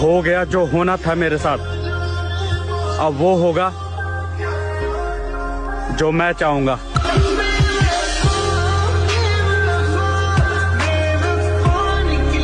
हो गया जो होना था मेरे साथ। अब वो होगा जो मैं चाहूंगा।